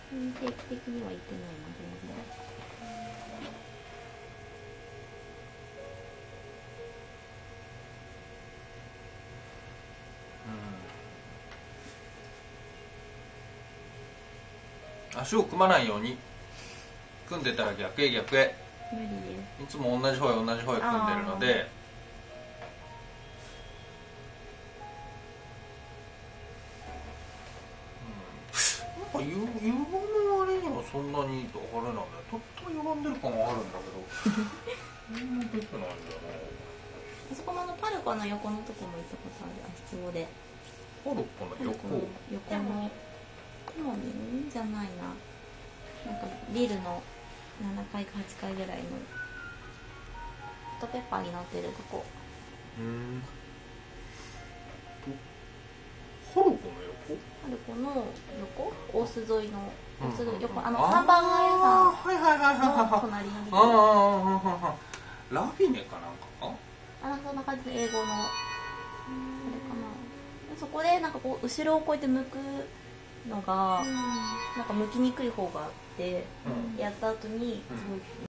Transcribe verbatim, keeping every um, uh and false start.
定期的には行ってないな全然。 うん、足を組まないように。組んでたら逆へ逆へ。 無理です。 いつも同じ方へ同じ方へ組んでるので。ゆゆがむ割にはそんなにあれなんだよ。とった歪んでる感はあるんだけどそんな出てないんだよな。 あそこのパルコの横のとこも行ったことある。足つぼでパルコの横横のテモミンじゃないな、なんかビルのななかいかはちかいぐらいのホットペッパーに乗ってるとこ。 うん。パルコの横？ パルコの横、大須沿いの大須うん、 横、あのハンバーガー屋さんの隣のビル。 ああ、ラフィネかなんかか？ あ、そんな感じで英語のあれかな。そこでなんかこう後ろをこうやって向くのがなんか向きにくい方があって、やった後にすごい